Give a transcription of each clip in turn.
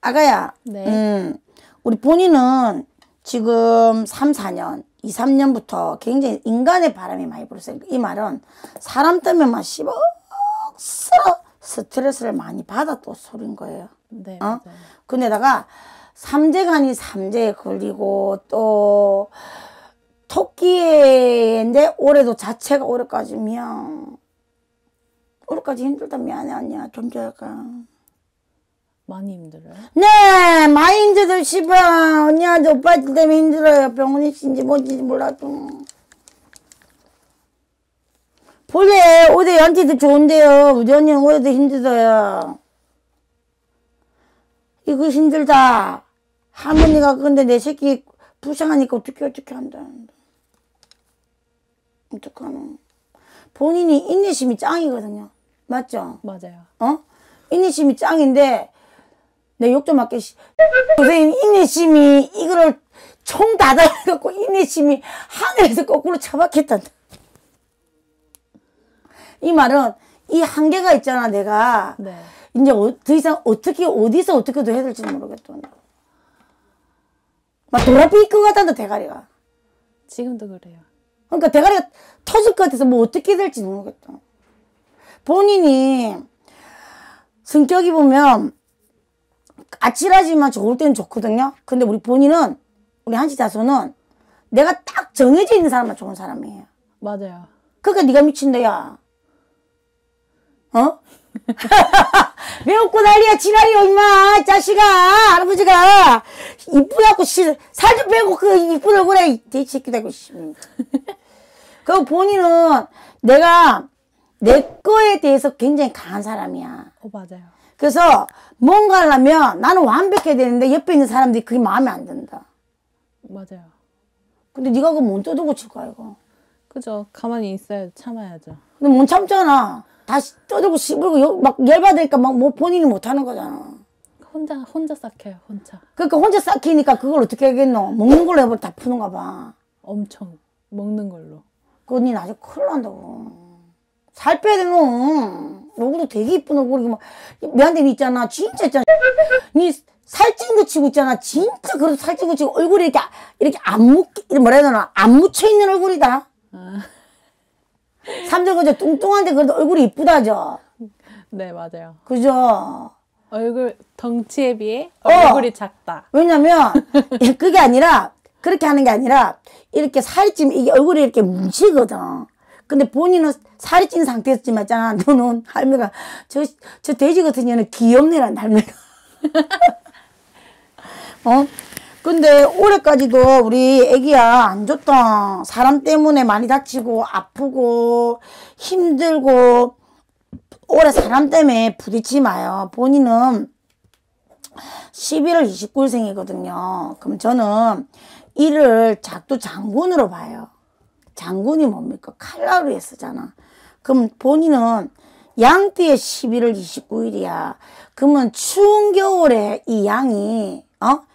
아가야. 네. 우리 본인은 지금 3, 4년, 2, 3년부터 굉장히 인간의 바람이 많이 불었어요. 이 말은 사람 때문에 막 씹어서 스트레스를 많이 받았던 소리인 거예요. 네, 어? 맞아요. 근데다가 삼재간이 삼재에 걸리고 또 토끼인데 올해도 자체가 올해까지 올해까지 힘들다. 미안해 언니야. 좀 잘까. 많이 힘들어요? 네, 많이 힘들어. 씨발 언니한테 오빠들 때문에 힘들어요. 병원에 있는지 뭔지 몰라도. 본래 올해 연지도 좋은데요. 우리 언니는 올해도 힘들어요. 이거 힘들다. 할머니가 근데 내 새끼 불쌍하니까 어떻게 한다. 어떡하노. 본인이 인내심이 짱이거든요. 맞죠? 맞아요. 인내심이 짱인데 내 욕 좀 할게. 선생님 인내심이 이거를 총 다 달아갖고 인내심이 하늘에서 거꾸로 처박혔단다. 이 말은 이 한계가 있잖아. 내가 네. 이제 더 이상 어디서 어떻게도 해야 될지 모르겠다. 막 돌아삐 것 같단다. 대가리가. 지금도 그래요. 그러니까 대가리가 터질 것 같아서 뭐 어떻게 될지 모르겠다. 본인이 성격이 보면 아찔하지만 좋을 때는 좋거든요. 근데 우리 본인은 우리 한시 자손은 내가 딱 정해져 있는 사람만 좋은 사람이에요. 맞아요. 그러니까 네가 미친다야. 왜 웃고 난리야. 지랄이야 임마. 자식아. 할아버지가 이쁘다고 살 좀 빼고 그 이쁜 얼굴에 이 새끼다. 그 본인은 내가 내 거에 대해서 굉장히 강한 사람이야. 맞아요. 그래서 뭔가 하려면 나는 완벽해야 되는데 옆에 있는 사람들이 그게 마음에 안 든다. 맞아요. 근데 네가 그거 못 떠들고 칠 거야 이거. 그죠. 가만히 있어야 참아야죠. 근데 못 참잖아. 다시 떠들고 씹고 막 열받으니까 막 뭐 본인이 못하는 거잖아. 혼자 삭혀요. 혼자. 그러니까 혼자 삭히니까 그걸 어떻게 하겠노. 먹는 걸로 해버려 다 푸는가 봐. 엄청 먹는 걸로. 그거 니 나중에 큰일 난다고. 살 빼야 돼 너. 얼굴도 되게 이쁜 얼굴이 막 미안한데 니 있잖아. 진짜 있잖아. 니 살찐 거 치고 있잖아. 진짜 그래도 살찐 거 치고 얼굴이 이렇게 뭐라 해야 되나 안 묻혀 있는 얼굴이다. 사람들 그저 뚱뚱한데 그래도 얼굴이 이쁘다죠. 네, 맞아요. 그죠? 얼굴 덩치에 비해 얼굴이 작다. 왜냐면 그게 아니라 그렇게 하는 게 아니라 이렇게 살이 찌면 이게 얼굴이 이렇게 뭉치거든. 근데 본인은 살이 찐 상태였지만 있잖아. 너는 할머니가 저 돼지 같은 년은 귀엽네란 할머니가. 근데 올해까지도 우리 애기야 안 좋다. 사람 때문에 많이 다치고 아프고 힘들고 올해 사람 때문에 부딪히지 마요. 본인은 11월 29일생이거든요. 그럼 저는 이를 작두 장군으로 봐요. 장군이 뭡니까? 칼날로 쓰잖아. 그럼 본인은 양띠의 11월 29일이야. 그러면 추운 겨울에 이 양이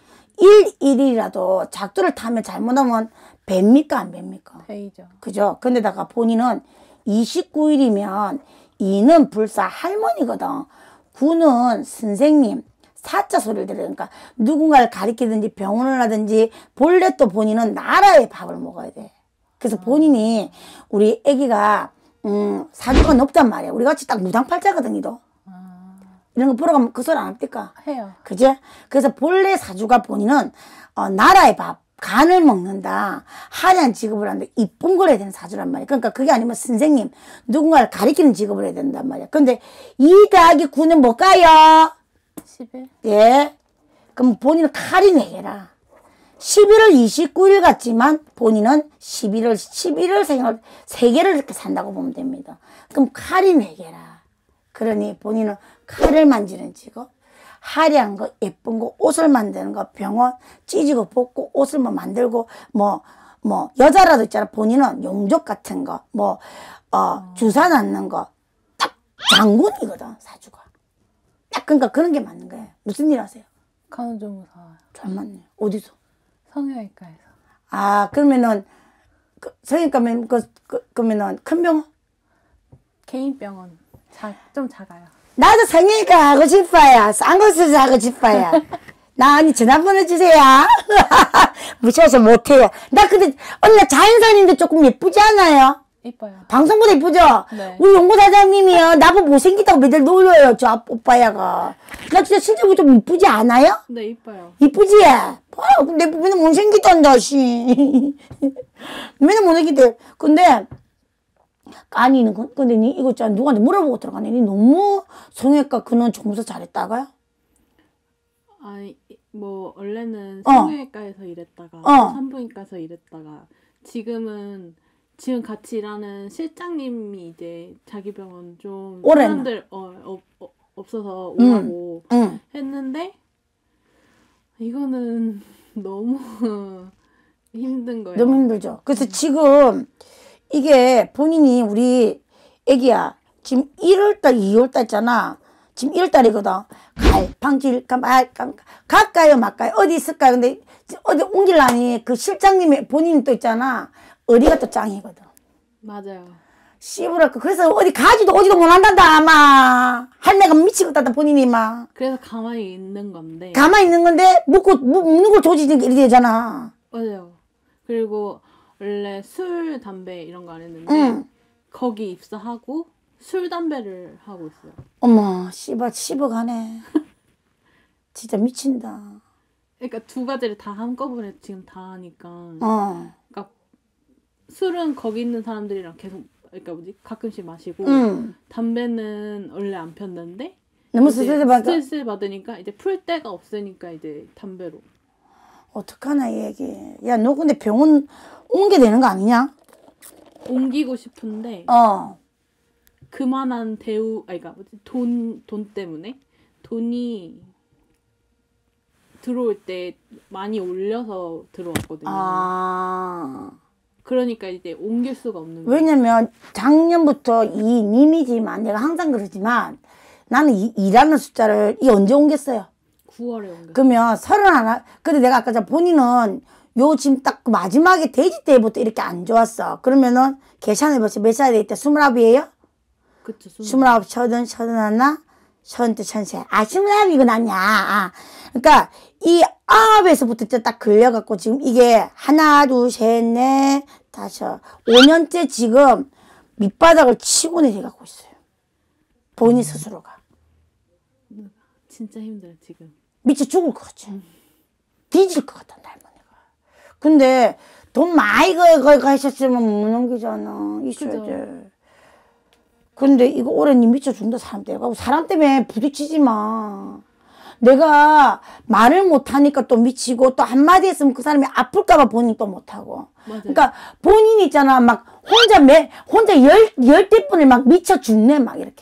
1일이라도 작두를 타면 잘못하면 뱀니까 안 뱀니까? 베이죠. 그죠? 근데다가 본인은 29일이면 2는 불사 할머니거든. 9는 선생님. 사자 소리를 들어요. 그러니까 누군가를 가리키든지 병원을 하든지 본래 또 본인은 나라의 밥을 먹어야 돼. 그래서 본인이 우리 애기가 사주가 높단 말이야. 우리 같이 딱 무당팔자거든. 이도 이런 거 보러 가면 그 소리 안 합니까? 해요. 그죠? 그래서 본래 사주가 본인은 나라의 밥 간을 먹는다. 화려한 직업을 한다. 이쁜 걸 해야 되는 사주란 말이야. 그러니까 그게 아니면 선생님 누군가를 가리키는 직업을 해야 된단 말이야. 근데 2 더하기 9는 뭘까요? 11? 예. 그럼 본인은 칼이 4개라. 11월 29일 같지만 본인은 11월 생을 3개를 이렇게 산다고 보면 됩니다. 그럼 칼이 4개라. 그러니 본인은 칼을 만지는 직업, 화려한 거, 예쁜 거, 옷을 만드는 거, 병원 찢고 벗고 옷을 뭐 만들고 여자라도 있잖아. 본인은 용접 같은 거, 주사 놨는 거, 딱 장군이거든 사주가. 딱 그러니까 그런 게 맞는 거예요. 무슨 일 하세요? 간호조무사. 잘 맞네요. 어디서? 성형외과에서. 그러면은 성형외과면 그러면은 큰 병원? 개인 병원. 좀 작아요. 나도 생일가 하고 싶어요. 싼 것을 하고 싶어요. 나 언니 전화번호 주세요. 무서워서 못해요. 나 근데 언니 나 자연산인데 조금 예쁘지 않아요? 이뻐요. 방송보다 예쁘죠? 네. 우리 용고사장님이요. 나보고 못생기다고 매달 놀려요. 저 오빠야가. 나 진짜 실제로 좀 이쁘지 않아요? 네, 이뻐요. 이쁘지? 근데 맨날 못생기단다, 씨. 맨날 못생기대. 근데, 아니, 근데 니 이거 있잖아. 누구한테 물어보고 들어가네. 니 너무 성형외과 그는 점수 잘했다가요? 아니, 뭐 원래는 성형외과에서 일했다가 산부인과에서 일했다가 지금 같이 일하는 실장님이 이제 자기 병원 좀 사람들 없어서 오라고 했는데 이거는 너무 힘든 거예요. 너무 힘들죠. 그래서 지금 이게 본인이 우리 애기야 지금 1월달 2월달 있잖아. 지금 1월달이거든. 방질 갈까요 말까요? 어디 있을까요? 근데 어디 옮길라니 그 실장님이 본인이 또 있잖아. 어디가 또 짱이거든. 맞아요. 씨부랄까. 그래서 어디 가지도 오지도 못한단다 아마. 할매가 미치겠다 본인이 막. 그래서 가만히 있는 건데. 가만히 있는 건데 묵는 걸 조지는 게 이렇게 되잖아. 맞아요. 그리고 원래 술, 담배 이런 거 안 했는데 거기 입사하고 술, 담배를 하고 있어요. 어머 씹어가네. 진짜 미친다. 그러니까 두 가지를 다 한꺼번에 지금 다 하니까. 그러니까 술은 거기 있는 사람들이랑 계속 그러니까 가끔씩 마시고 담배는 원래 안 폈는데 너무 스트레스 받으니까 이제 풀 데가 없으니까 이제 담배로. 어떡하나 이 얘기. 야 너 근데 병원 옮게 되는 거 아니냐? 옮기고 싶은데 그만한 그러니까 돈 때문에 돈이 들어올 때 많이 올려서 들어왔거든요. 그러니까 이제 옮길 수가 없는 거예요. 왜냐면 작년부터 이 님이지만 내가 항상 그러지만 나는 일하는 숫자를 언제 옮겼어요? 9월에 옮겼어요. 그러면 31. 근데 내가 아까 보니는 요 지금 딱 마지막에 돼지 때부터 이렇게 안 좋았어. 그러면은 계산해 보세요. 몇 살이 돼? 29이에요? 그쵸. 29, 30, 31, 32, 33. 29이고 났냐. 그러니까 이 9에서부터 진짜 딱 걸려갖고 지금 이게 하나, 둘, 셋, 넷, 다섯, 5년째 지금 밑바닥을 치고 내려가고 있어요. 본인 스스로가. 진짜 힘들어 지금. 미쳐 죽을 것 같지. 뒤질 것 같다 할머니가. 근데 돈 많이 가셨으면 못 넘기잖아. 있어야 돼. 근데 이거 올해 니 미쳐 죽는다 사람 때문에. 사람 때문에 부딪히지 마. 내가 말을 못하니까 또 미치고 또 한마디 했으면 그 사람이 아플까봐 본인 또 못하고. 맞아요. 그러니까 본인 있잖아. 막 혼자 열대 분을 막 미쳐 죽네 막 이렇게.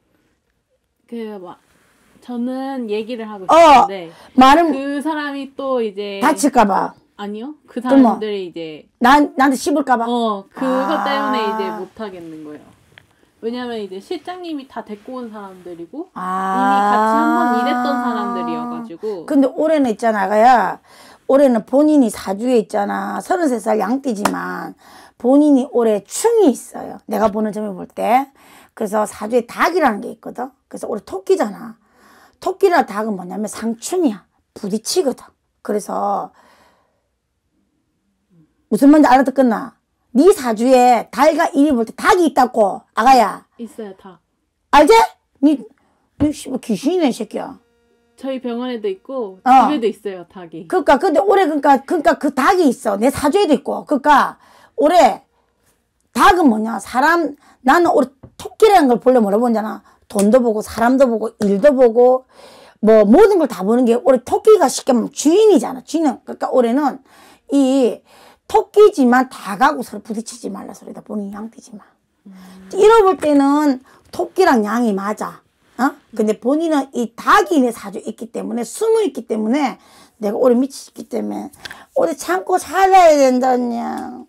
저는 얘기를 하고 싶은데 그 사람이 또 이제 다칠까봐. 아니요. 그 사람들이 이제 나한테 씹을까봐. 그거 때문에 이제 못 하겠는 거예요. 왜냐면 이제 실장님이 다 데리고 온 사람들이고 이미 같이 한번 일했던 사람들이어가지고. 근데 올해는 있잖아 아가야. 올해는 본인이 사주에 있잖아. 33살 양띠지만 본인이 올해 충이 있어요. 내가 보는 점을 볼 때. 그래서 사주에 닭이라는 게 있거든. 그래서 올해 토끼잖아. 토끼랑 닭은 뭐냐면 상충이야. 부딪히거든. 그래서 무슨 말인지 알아듣겠나? 네 사주에 달과 일이 볼 때 닭이 있다고 아가야. 있어요 닭. 알지? 니 씨발 귀신이네 이 새끼야. 저희 병원에도 있고 집에도 있어요 닭이. 그러니까 근데 올해 그러니까 그 닭이 있어. 내 사주에도 있고. 그러니까 올해 닭은 뭐냐? 나는 올해 토끼라는 걸 본래 뭐라고 보잖아. 돈도 보고 사람도 보고 일도 보고 뭐 모든 걸 다 보는 게 올해 토끼가 쉽게 말하면 주인이잖아. 주인은 그러니까 올해는 이 토끼지만 닭하고 서로 부딪히지 말라 소리다. 본인 양띠지만. 잃어볼 때는 토끼랑 양이 맞아. 근데 본인은 이 닭이 내 사주에 있기 때문에 숨어 있기 때문에 내가 올해 미치기 때문에 올해 참고 살아야 된다냐.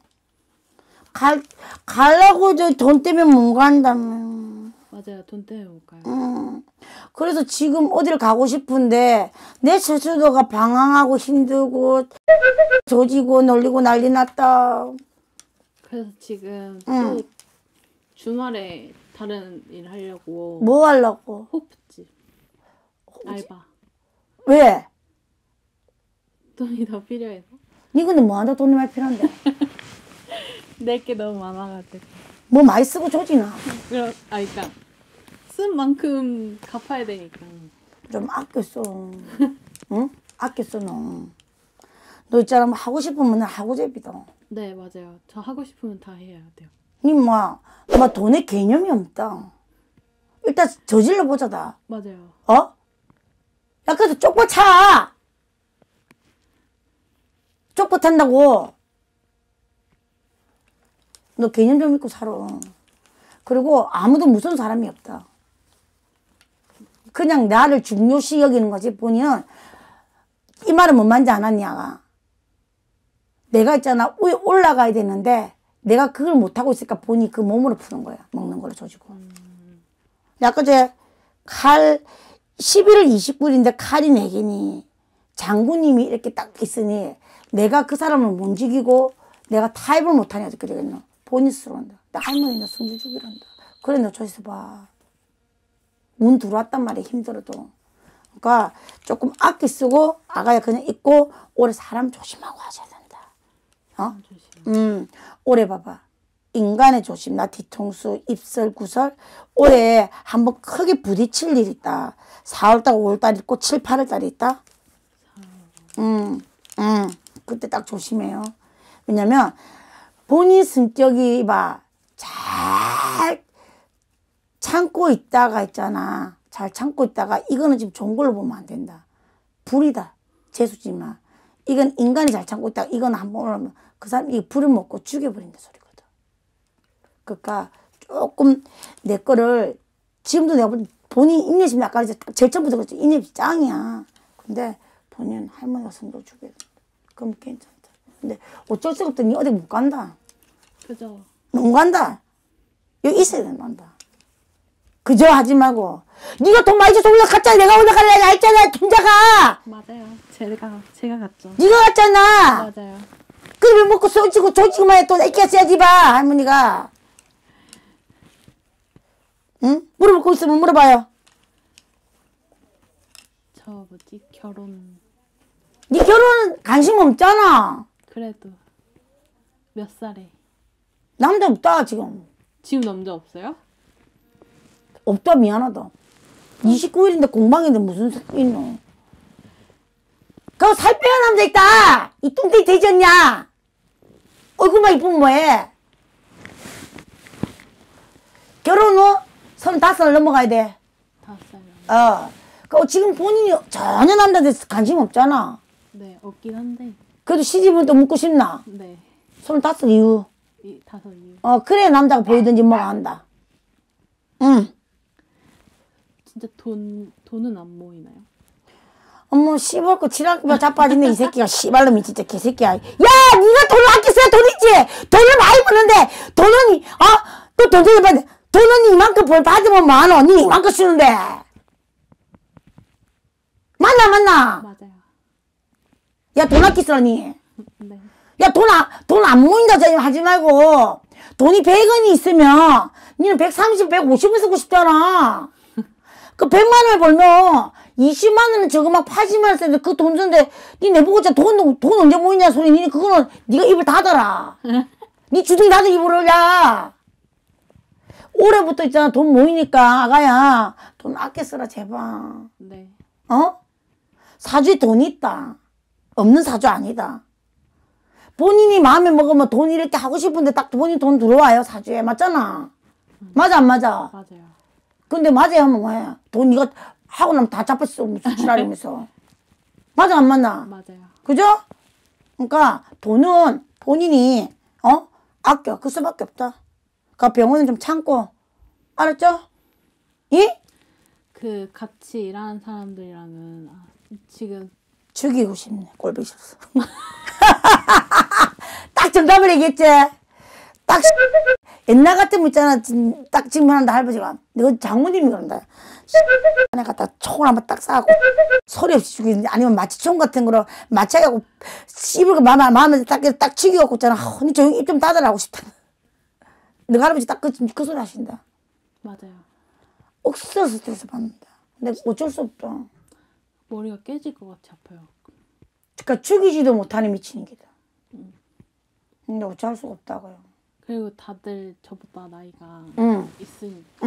가려고 저 돈 때문에 못 간다며. 맞아요. 돈 때문에 못 가요. 그래서 지금 어디를 가고 싶은데 내 스스로가 방황하고 힘들고 조지고 놀리고 난리 났다. 그래서 지금 또 주말에 다른 일 하려고. 뭐 하려고? 호프집. 알바. 왜? 돈이 더 필요해서. 니 근데 뭐 한다 돈이 많이 필요한데? 낼 게 너무 많아가지고. 뭐 많이 쓰고 조지나? 그러니까 쓴 만큼 갚아야 되니까. 좀 아껴 써. 응? 아껴 써 너. 너 있잖아 뭐 하고 싶으면 하고 제비다. 네 맞아요. 저 하고 싶으면 다 해야 돼요. 니 뭐 돈의 개념이 없다. 일단 저질러 보자다. 맞아요. 어? 야 그래서 쪽박 차. 쪽박 탄다고. 너 개념 좀 있고 살아. 그리고 아무도 무서운 사람이 없다. 그냥 나를 중요시 여기는 거지. 본인은 이 말은 뭔 말인지 않았냐. 내가 있잖아 위에 올라가야 되는데 내가 그걸 못하고 있으니까 본인이 그 몸으로 푸는 거야. 먹는 걸로 조지고. 아까 칼 11월 29일인데 칼이 4개니 장군님이 이렇게 딱 있으니 내가 그 사람을 못 죽이고 내가 타협을 못하냐 그러겠노. 본인 스스로 한다. 나 할머니 나 손주 죽이란다. 그래 너 저기서 봐. 문 들어왔단 말이야 힘들어도. 그러니까 조금 아끼 쓰고 아가야 그냥 있고 올해 사람 조심하고 하셔야 된다. 어? 올해 봐봐. 인간의 조심, 나 뒤통수, 입설, 구설. 올해 한번 크게 부딪힐 일 있다. 4월달, 5월달 있고 7, 8월달이 있다. 그때 딱 조심해요. 왜냐면 본인 성격이 잘 참고 있다가 있잖아. 잘 참고 있다가 이거는 지금 좋은 걸로 보면 안 된다. 불이다. 재수지만. 이건 인간이 잘 참고 있다가 이거는 한번 올라오면 그 사람이 불을 먹고 죽여버린다 소리거든. 그러니까 조금 내 거를 지금도 내가 본인 인내심이 아까 제일 처음부터 그랬지. 인내심이 짱이야. 근데 본인 할머니가 손도 죽여야 된다. 그럼 괜찮다. 근데 어쩔 수가 없더니 어디 못 간다. 그죠. 못 간다. 여기 있어야 된다. 그저 하지 말고. 네가 돈 많이 줘서 올라갔잖아. 내가 올라가려 했잖아. 김자가. 맞아요. 제가 갔죠. 네가 갔잖아. 맞아요. 그래 먹고 쏘지고 조지고만 해. 또 애끼가 써야지 봐. 할머니가. 응? 물어볼 거 있으면 물어봐요. 저 결혼. 네 결혼은 관심 없잖아. 그래도 몇 살에? 남자 없다 지금. 지금 남자 없어요? 없다 미안하다. 29일인데 공방인데 무슨 새끼 있노. 그거 살 빼야 남자 있다. 이 뚱땡이 되졌냐. 얼굴만 이쁘면 뭐해. 결혼 후 35살 넘어가야 돼. 5살. 그 지금 본인이 전혀 남자한테 관심 없잖아. 네, 없긴 한데. 그래도 시집은 또 묻고 싶나? 네. 35 이후. 5 이후. 그래 남자가 보이든지 뭐가 한다. 응. 진짜 돈은 안 모이나요? 어머 씨발 거 지랄 자빠진네 이 새끼가 씨발놈이 진짜 개새끼야. 야 니가 돈을 아껴 써야 돈 있지. 돈을 많이 버는데 돈은 또 돈 좀 받아. 돈은 이만큼 벌 받으면 많어. 니 이만큼 쓰는데. 맞나? 맞아요. 야 돈 아껴 쓰라니. 네. 야 돈 안 모인다 하지 말고 돈이 100원이 있으면 니는 130, 150원 쓰고 싶잖아. 그 100만 원을 벌면 20만 원은 저거 막 80만 원 쓰는데 그 돈 쓰는데 니 내보고 진짜 돈 언제 모이냐 소리. 니 그거는 니가 입을 닫아라. 니 주둥이 닫아 입을 올려. 올해부터 있잖아 돈 모이니까 아가야 돈 아껴 쓰라 제발. 네. 사주에 돈이 있다. 없는 사주 아니다. 본인이 마음에 먹으면 돈 이렇게 하고 싶은데 딱 본인 돈 들어와요 사주에. 맞잖아. 맞아 안 맞아? 맞아요. 근데 맞아요 하면 뭐해? 돈 이거 하고 나면 다 잡혔어. 무슨 지랄이면서. 맞아 안 맞나? 맞아요. 그죠? 그러니까 돈은 본인이 아껴. 그 수밖에 없다. 그 병원은 좀 참고. 알았죠? 예? 그 같이 일하는 사람들이랑은 지금 죽이고 싶네. 꼴보기 싫어서. 딱 정답을 얘기했지? 딱 옛날 같으면 있잖아. 딱 질문한다 할아버지가. 너 장모님이 그런다. 안에 갖다 총을 한번 딱 쏴갖고 소리 없이 죽이는데 아니면 마취총 같은 거로 마취하고 씹을 거 마음에 딱 죽여갖고 있잖아. 니 조용히 입 좀 닫아라 하고 싶다. 너가 할아버지 딱 그 소리 하신다. 맞아요. 억수로 스트레스 받는다. 근데 어쩔 수 없다. 머리가 깨질 것 같이 아파요. 그러니까 죽이지도 못하는 미치는 기다. 근데 어쩔 수가 없다고요. 그리고 다들 저보다 나이가 있으니까.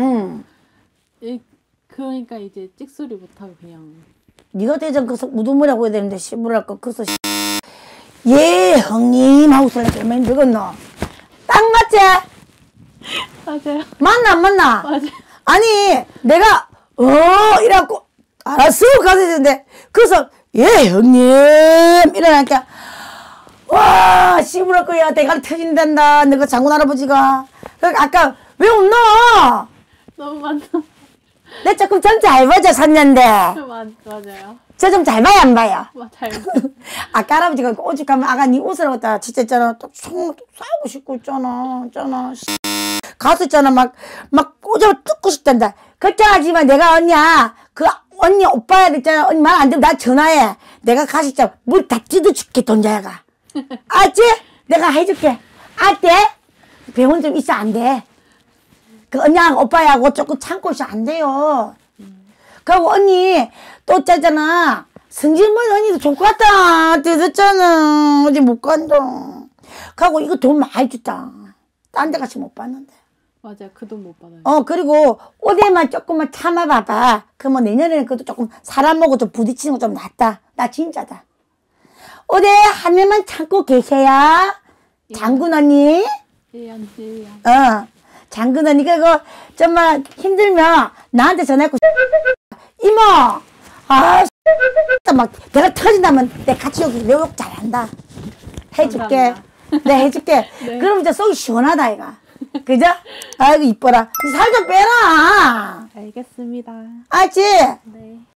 그러니까 이제 찍소리 못하고 그냥. 네가 대전 그서 무덤이라고 해야 되는데 씨부랄 거 그서 예 형님 하고 살려서 얼마나 늙었노? 딱 맞지? 맞아요. 맞나 안 맞나? 맞아요. 아니 내가 이래갖고 알았어 가서 했는데 그래서 예 형님 이러니까 와 씨부랄 거야 대가리 터진단다 너가 장군 할아버지가. 그러니까 아까 왜 웃노? 너무 많다. 내 조금 전 잘 봐줘 샀는데. 맞아요. 저 좀 잘 봐야 안 봐요? 잘 아까 할아버지가 오죽하면 아가 니 옷을 갖다 진짜 있잖아 또 싸우고 싶고 있잖아 가서 있잖아 막 꼬집어 뜯고 싶단다. 걱정하지만 내가 언니야 그 언니 오빠야 있잖아 언니 말 안 되면 나 전화해. 내가 가서 있잖아 물 다 뜯어줄게 돈자야가. 알지? 내가 해줄게. 알지? 병원 좀 있어 안 돼. 그 언니랑 오빠하고 조금 참고 있어 안 돼요. 그리고 언니 또 짜잖아 승진머리 언니도 좋겠다 뜯었잖아 어디 못 간다. 그리고 이거 돈 많이 줬다. 딴 데 같이 못 받는데. 맞아요. 그 돈 못 받아요. 그리고 올해만 조금만 참아봐봐. 그러면 내년에는 그래도 조금 사람하고 좀 부딪히는 거 좀 낫다. 나 진짜다. 올해 한 해만 참고 계셔야 장군 언니. 1년. 장군 언니 그거 정말 힘들면 나한테 전화했고 이모 막 내가 터진다면 내가 같이 여기 묘욕 잘한다. 해줄게. 내가 해줄게. 네. 그럼 이제 속이 시원하다 이가. 그죠? 아이고 이뻐라. 살 좀 빼라. 알겠습니다. 알지? 네.